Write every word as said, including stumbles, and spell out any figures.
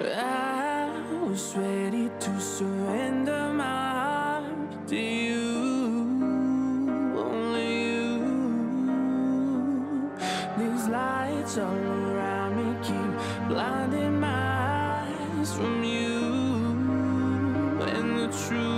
I was ready to surrender my heart to you, only you. These lights all around me keep blinding my eyes from you and the truth.